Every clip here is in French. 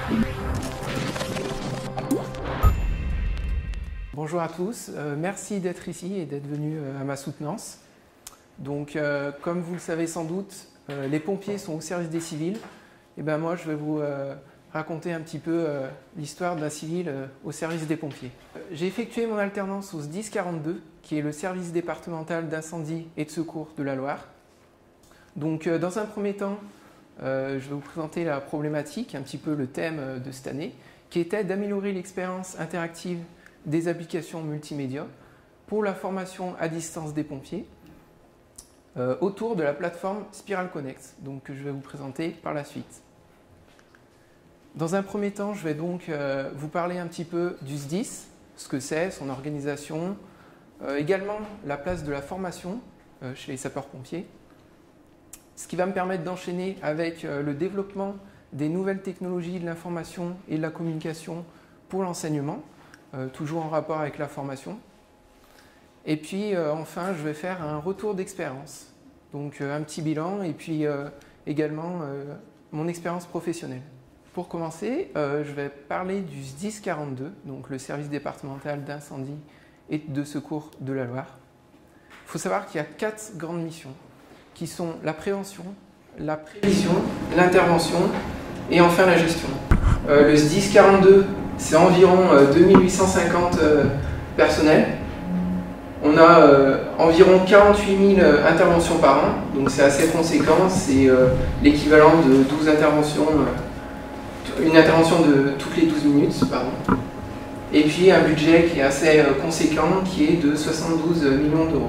Bonjour à tous, merci d'être ici et d'être venus à ma soutenance. Donc, comme vous le savez sans doute, les pompiers sont au service des civils. Et ben moi, je vais vous raconter un petit peu l'histoire d'un civil au service des pompiers. J'ai effectué mon alternance au SDIS 42, qui est le service départemental d'incendie et de secours de la Loire. Donc, dans un premier temps, je vais vous présenter la problématique, un petit peu le thème de cette année, qui était d'améliorer l'expérience interactive des applications multimédia pour la formation à distance des pompiers autour de la plateforme Spiral Connect, donc, que je vais vous présenter par la suite. Dans un premier temps, je vais donc vous parler un petit peu du SDIS, ce que c'est, son organisation, également la place de la formation chez les sapeurs-pompiers, ce qui va me permettre d'enchaîner avec le développement des nouvelles technologies de l'information et de la communication pour l'enseignement, toujours en rapport avec la formation. Et puis enfin, je vais faire un retour d'expérience, donc un petit bilan et puis également mon expérience professionnelle. Pour commencer, je vais parler du SDIS 42, donc le service départemental d'incendie et de secours de la Loire. Il faut savoir qu'il y a 4 grandes missions, qui sont la prévention, la prévision, l'intervention et enfin la gestion. Le SDIS 42, c'est environ 2850 personnels. On a environ 48 000 interventions par an, donc c'est assez conséquent, c'est l'équivalent de 12 interventions, une intervention de toutes les 12 minutes, pardon. Et puis un budget qui est assez conséquent, qui est de 72 millions d'euros.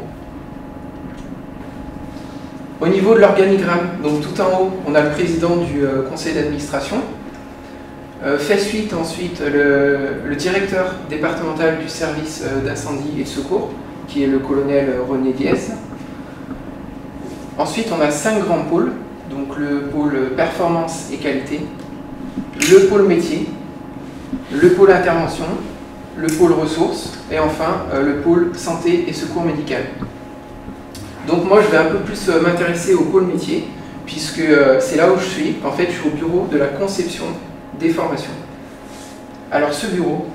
Au niveau de l'organigramme, donc tout en haut, on a le président du conseil d'administration. Fait suite ensuite le directeur départemental du service d'incendie et de secours, qui est le colonel René Diez. Ensuite, on a 5 grands pôles, donc le pôle performance et qualité, le pôle métier, le pôle intervention, le pôle ressources et enfin le pôle santé et secours médical. Donc moi, je vais un peu plus m'intéresser au pôle métier, puisque c'est là où je suis. En fait, je suis au bureau de la conception des formations. Alors ce bureau,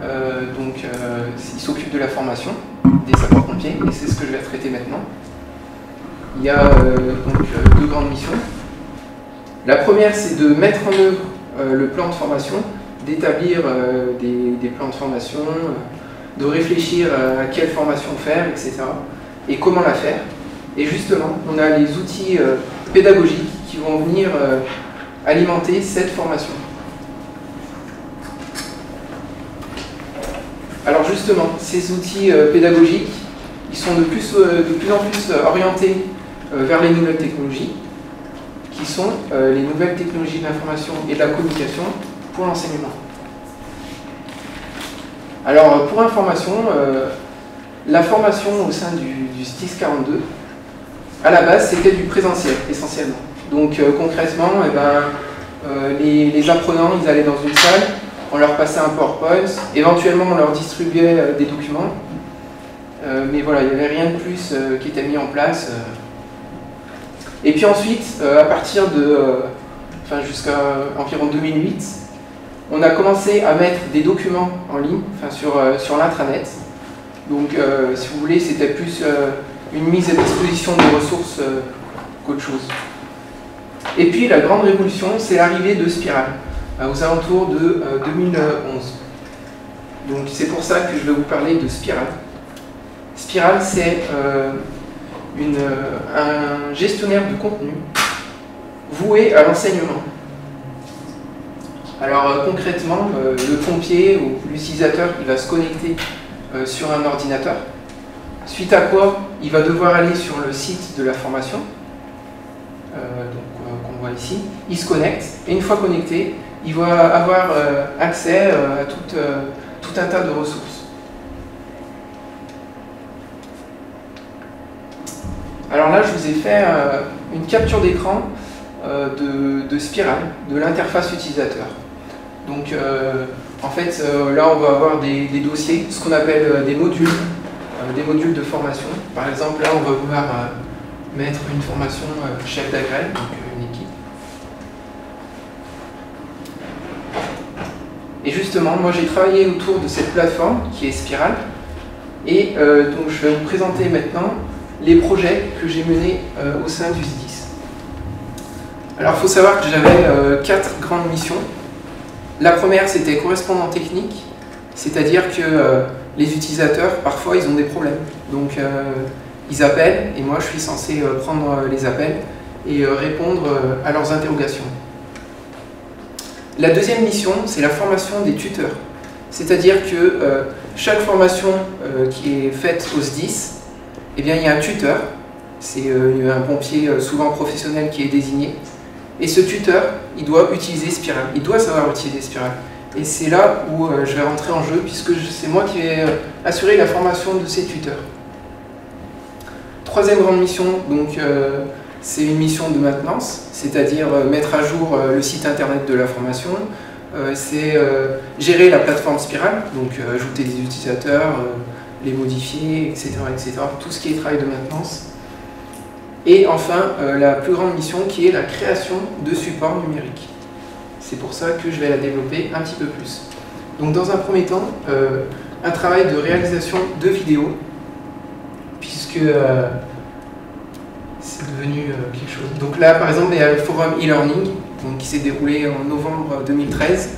il s'occupe de la formation des sapeurs-pompiers, et c'est ce que je vais traiter maintenant. Il y a donc 2 grandes missions. La première, c'est de mettre en œuvre le plan de formation, d'établir des plans de formation, de réfléchir à quelle formation faire, etc. et comment la faire. Et justement, on a les outils pédagogiques qui vont venir alimenter cette formation. Alors justement, ces outils pédagogiques, ils sont de plus en plus orientés vers les nouvelles technologies, qui sont les nouvelles technologies de l'information et de la communication pour l'enseignement. Alors pour information, la formation au sein du SDIS 42, à la base, c'était du présentiel essentiellement. Donc concrètement, les apprenants, ils allaient dans une salle, on leur passait un PowerPoint, éventuellement on leur distribuait des documents, mais voilà, il n'y avait rien de plus qui était mis en place. Et puis ensuite, à partir de, jusqu'à environ 2008, on a commencé à mettre des documents en ligne, sur l'intranet. Donc si vous voulez, c'était plus une mise à disposition des ressources qu'autre chose. Et puis la grande révolution, c'est l'arrivée de Spiral, aux alentours de 2011. Donc c'est pour ça que je vais vous parler de Spiral. Spiral, c'est un gestionnaire de contenu voué à l'enseignement. Alors concrètement, le pompier ou l'utilisateur, il va se connecter sur un ordinateur, suite à quoi il va devoir aller sur le site de la formation, qu'on voit ici, il se connecte, et une fois connecté, il va avoir accès à tout un tas de ressources. Alors là, je vous ai fait une capture d'écran de Spiral, de l'interface utilisateur. Donc en fait, là on va avoir des dossiers, ce qu'on appelle des modules de formation. Par exemple, là on va vouloir mettre une formation chef d'agrègue, donc une équipe. Et justement, moi j'ai travaillé autour de cette plateforme qui est Spiral. Et donc je vais vous présenter maintenant les projets que j'ai menés au sein du SDIS. Alors il faut savoir que j'avais 4 grandes missions. La première, c'était correspondant technique, c'est-à-dire que les utilisateurs, parfois, ils ont des problèmes. Donc ils appellent, et moi je suis censé prendre les appels et répondre à leurs interrogations. La deuxième mission, c'est la formation des tuteurs. C'est-à-dire que chaque formation qui est faite au SDIS, eh bien, il y a un tuteur, c'est un pompier souvent professionnel qui est désigné, et ce tuteur, il doit utiliser Spiral, il doit savoir utiliser Spiral. Et c'est là où je vais rentrer en jeu, puisque c'est moi qui vais assurer la formation de ces tuteurs. Troisième grande mission, donc c'est une mission de maintenance, c'est-à-dire mettre à jour le site internet de la formation, c'est gérer la plateforme Spiral, donc ajouter des utilisateurs, les modifier, etc., etc., tout ce qui est travail de maintenance. Et enfin, la plus grande mission qui est la création de supports numériques. C'est pour ça que je vais la développer un petit peu plus. Donc dans un premier temps, un travail de réalisation de vidéos, puisque c'est devenu quelque chose. Donc là, par exemple, il y a le forum e-learning, qui s'est déroulé en novembre 2013,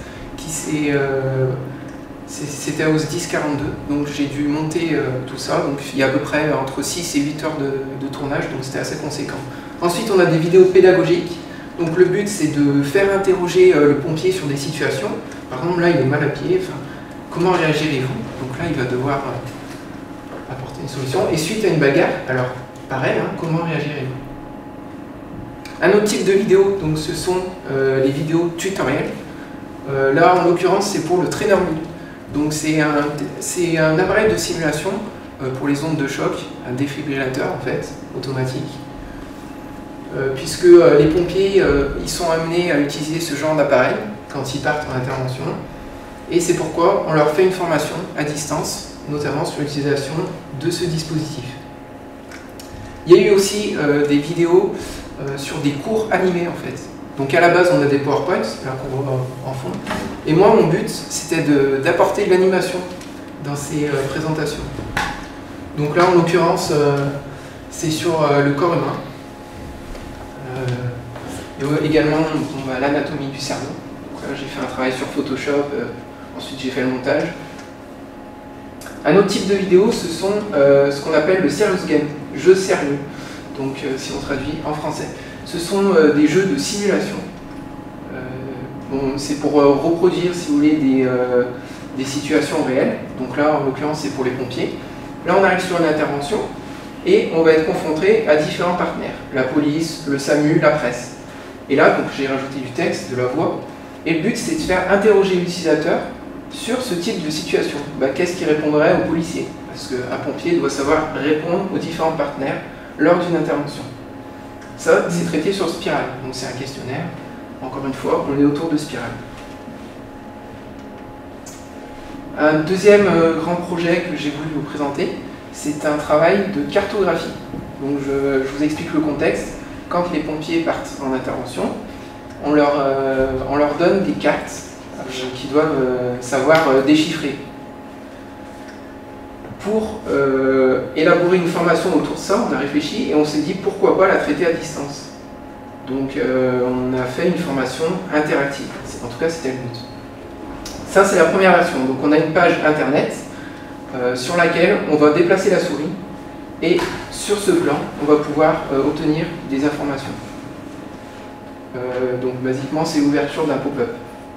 c'était au SDIS 42, donc j'ai dû monter tout ça, donc il y a à peu près entre 6 et 8 heures de tournage, donc c'était assez conséquent. Ensuite, on a des vidéos pédagogiques, donc le but c'est de faire interroger le pompier sur des situations. Par exemple, là il est mal à pied, comment réagirez-vous? Donc là il va devoir apporter une solution, et suite à une bagarre, alors pareil, comment réagirez-vous? Un autre type de vidéo, donc ce sont les vidéos tutoriels. Là en l'occurrence c'est pour le trainer mule. Donc c'est un appareil de simulation pour les ondes de choc, un défibrillateur en fait, automatique. Puisque les pompiers ils sont amenés à utiliser ce genre d'appareil quand ils partent en intervention. Et c'est pourquoi on leur fait une formation à distance, notamment sur l'utilisation de ce dispositif. Il y a eu aussi des vidéos sur des cours animés en fait. Donc à la base on a des PowerPoints, là qu'on voit en fond. Et moi mon but c'était d'apporter de l'animation dans ces présentations. Donc là en l'occurrence c'est sur le corps humain. Et également l'anatomie du cerveau. Donc là j'ai fait un travail sur Photoshop, ensuite j'ai fait le montage. Un autre type de vidéo, ce sont ce qu'on appelle le serious game, jeu sérieux. Donc si on traduit en français. Ce sont des jeux de simulation. C'est pour reproduire, si vous voulez, des situations réelles. Donc là, en l'occurrence, c'est pour les pompiers. Là, on arrive sur une intervention et on va être confronté à différents partenaires. La police, le SAMU, la presse. Et là, donc j'ai rajouté du texte, de la voix. Et le but, c'est de faire interroger l'utilisateur sur ce type de situation. Qu'est-ce qu'il répondrait aux policiers? Parce qu'un pompier doit savoir répondre aux différents partenaires lors d'une intervention. Ça, c'est traité sur Spiral, donc c'est un questionnaire. Encore une fois, on est autour de Spiral. Un deuxième grand projet que j'ai voulu vous présenter, c'est un travail de cartographie. Donc je vous explique le contexte. Quand les pompiers partent en intervention, on leur donne des cartes qu'ils doivent savoir déchiffrer. Pour élaborer une formation autour de ça, on a réfléchi et on s'est dit pourquoi pas la traiter à distance. Donc on a fait une formation interactive, en tout cas c'était le but. Ça c'est la première version, donc on a une page internet sur laquelle on va déplacer la souris et sur ce plan on va pouvoir obtenir des informations. Donc basiquement c'est l'ouverture d'un pop-up.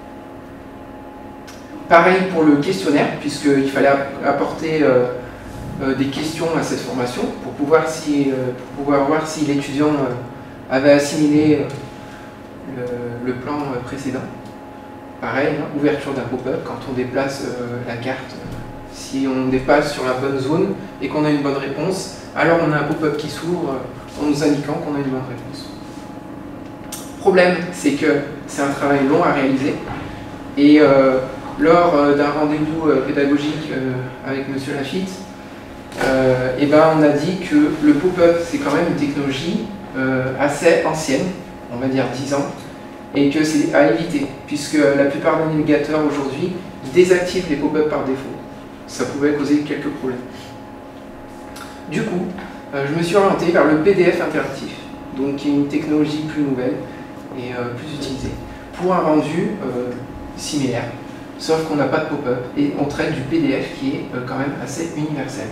Pareil pour le questionnaire, puisqu'il fallait apporter des questions à cette formation pour pouvoir voir si l'étudiant avait assimilé le plan précédent. Pareil, ouverture d'un pop-up, quand on déplace la carte, si on dépasse sur la bonne zone et qu'on a une bonne réponse, alors on a un pop-up qui s'ouvre en nous indiquant qu'on a une bonne réponse. Le problème, c'est que c'est un travail long à réaliser et lors d'un rendez-vous pédagogique avec M. Lafitte, on a dit que le pop-up c'est quand même une technologie assez ancienne, on va dire 10 ans, et que c'est à éviter, puisque la plupart des navigateurs aujourd'hui désactivent les pop-up par défaut. Ça pouvait causer quelques problèmes. Du coup, je me suis orienté vers le PDF interactif, donc qui est une technologie plus nouvelle et plus utilisée, pour un rendu similaire, sauf qu'on n'a pas de pop-up et on traite du PDF qui est quand même assez universel.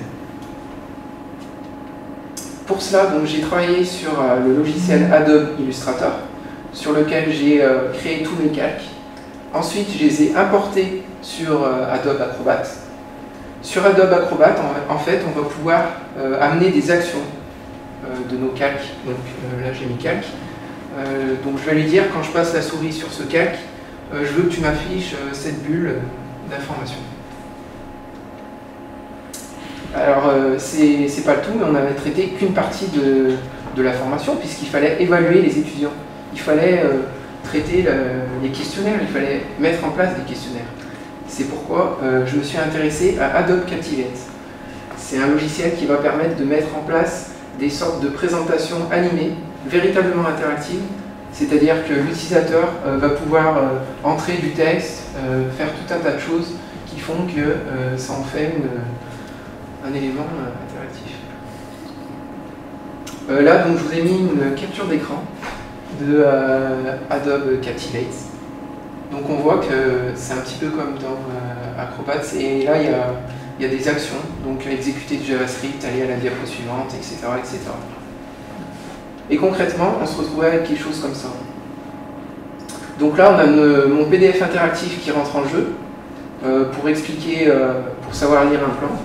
Pour cela, j'ai travaillé sur le logiciel Adobe Illustrator, sur lequel j'ai créé tous mes calques. Ensuite, je les ai importés sur Adobe Acrobat. Sur Adobe Acrobat, en fait, on va pouvoir amener des actions de nos calques. Donc là, j'ai mis calque. Donc je vais lui dire, quand je passe la souris sur ce calque, je veux que tu m'affiches cette bulle d'information. Alors, c'est pas le tout, mais on n'avait traité qu'une partie de la formation, puisqu'il fallait évaluer les étudiants. Il fallait traiter les questionnaires, il fallait mettre en place des questionnaires. C'est pourquoi je me suis intéressé à Adobe Captivate. C'est un logiciel qui va permettre de mettre en place des sortes de présentations animées, véritablement interactives, c'est-à-dire que l'utilisateur va pouvoir entrer du texte, faire tout un tas de choses qui font que ça en fait un élément interactif. Là, donc, je vous ai mis une capture d'écran de Adobe Captivate. Donc on voit que c'est un petit peu comme dans Acrobat, et là il y a des actions, donc exécuter du JavaScript, aller à la diapo suivante, etc., etc. Et concrètement, on se retrouve avec quelque chose comme ça. Donc là, on a mon PDF interactif qui rentre en jeu pour expliquer, pour savoir lire un plan.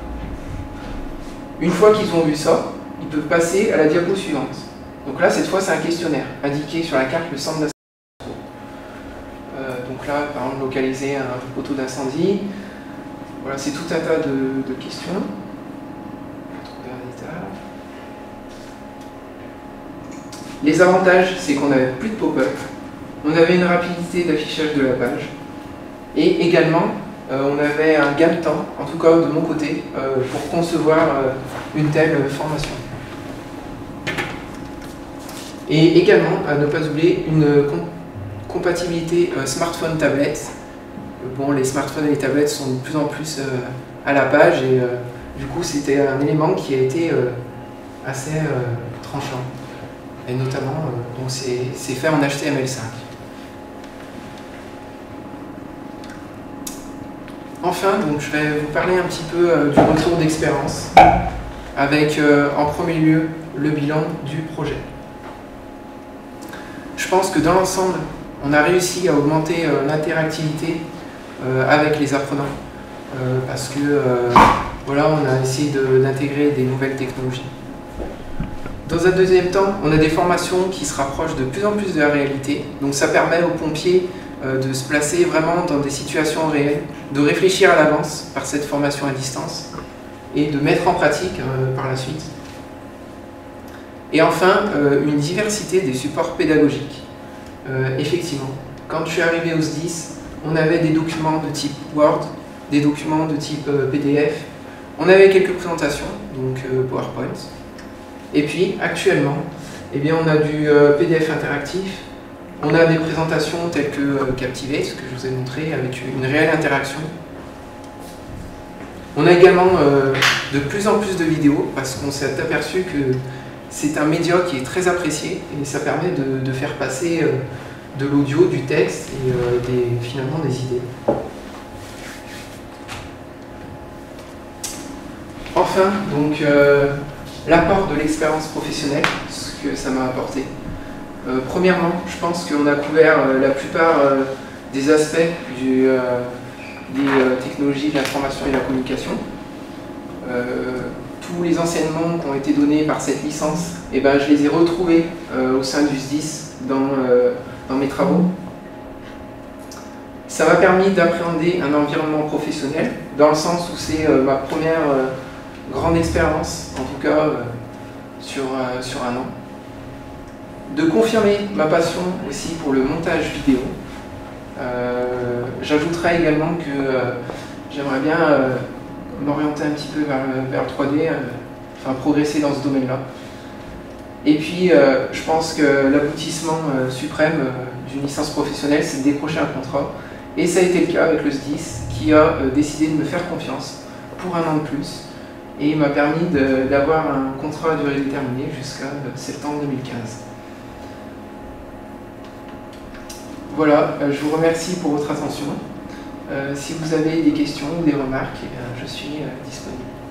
Une fois qu'ils ont vu ça, ils peuvent passer à la diapo suivante. Donc là, cette fois, c'est un questionnaire, indiqué sur la carte le centre d'incendie. Donc là, par exemple, localiser un poteau d'incendie. Voilà, c'est tout un tas de questions. Les avantages, c'est qu'on n'avait plus de pop-up, on avait une rapidité d'affichage de la page, et également, on avait un gain de temps, en tout cas de mon côté, pour concevoir une telle formation. Et également, à ne pas oublier, une compatibilité smartphone-tablette. Bon, les smartphones et les tablettes sont de plus en plus à la page, et du coup, c'était un élément qui a été assez tranchant. Et notamment, donc c'est fait en HTML5. Enfin, donc, je vais vous parler un petit peu du retour d'expérience, avec en premier lieu le bilan du projet. Je pense que dans l'ensemble, on a réussi à augmenter l'interactivité avec les apprenants, parce que voilà, on a essayé d'intégrer des nouvelles technologies. Dans un deuxième temps, on a des formations qui se rapprochent de plus en plus de la réalité, donc ça permet aux pompiers de se placer vraiment dans des situations réelles, de réfléchir à l'avance par cette formation à distance et de mettre en pratique par la suite. Et enfin, une diversité des supports pédagogiques. Effectivement, quand je suis arrivé au SDIS, on avait des documents de type Word, des documents de type PDF, on avait quelques présentations, donc PowerPoint. Et puis, actuellement, eh bien, on a du PDF interactif, on a des présentations telles que Captivate, ce que je vous ai montré, avec une réelle interaction. On a également de plus en plus de vidéos, parce qu'on s'est aperçu que c'est un média qui est très apprécié, et ça permet de faire passer de l'audio, du texte, et finalement des idées. Enfin, donc, l'apport de l'expérience professionnelle, ce que ça m'a apporté. Premièrement, je pense qu'on a couvert la plupart des aspects des technologies de l'information et de la communication. Tous les enseignements qui ont été donnés par cette licence, eh ben, je les ai retrouvés au sein du SDIS dans mes travaux. Ça m'a permis d'appréhender un environnement professionnel, dans le sens où c'est ma première grande expérience, en tout cas sur un an. De confirmer ma passion aussi pour le montage vidéo. J'ajouterai également que j'aimerais bien m'orienter un petit peu vers le 3D, enfin progresser dans ce domaine-là. Et puis je pense que l'aboutissement suprême d'une licence professionnelle, c'est de décrocher un contrat. Et ça a été le cas avec le SDIS qui a décidé de me faire confiance pour un an de plus. Et il m'a permis d'avoir un contrat à durée déterminée jusqu'à septembre 2015. Voilà, je vous remercie pour votre attention. Si vous avez des questions ou des remarques, je suis disponible.